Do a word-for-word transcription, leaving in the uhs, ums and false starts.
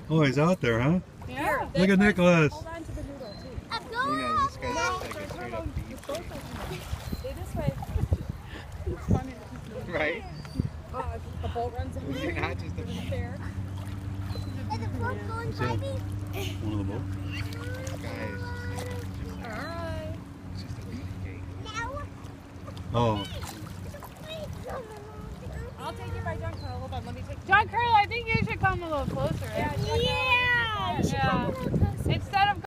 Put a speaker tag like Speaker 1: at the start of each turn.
Speaker 1: Oh, he's out there, huh?
Speaker 2: Yeah.
Speaker 1: Look at Nicholas.
Speaker 2: Hold on to the noodle too.
Speaker 3: I'm
Speaker 4: You
Speaker 3: going
Speaker 4: know, this
Speaker 3: up
Speaker 4: guy
Speaker 3: there.
Speaker 4: looks like a straight up beef
Speaker 2: Stay
Speaker 4: stick.
Speaker 2: this way. It's funny.
Speaker 4: Right?
Speaker 2: Uh, the boat runs in
Speaker 4: You're not just a beef.
Speaker 2: there.
Speaker 3: Is the boat going
Speaker 1: Yeah.
Speaker 3: by me?
Speaker 1: One of the boats.
Speaker 4: This guy is just,
Speaker 2: Alright.
Speaker 4: it's just a beef cake.
Speaker 3: Now.
Speaker 1: Oh,
Speaker 2: I'll take you by John Carl. Hold on, let me take you.
Speaker 5: John Carl, I think you should come a little closer.
Speaker 2: Yeah,
Speaker 3: Yeah.
Speaker 5: Yeah. Instead of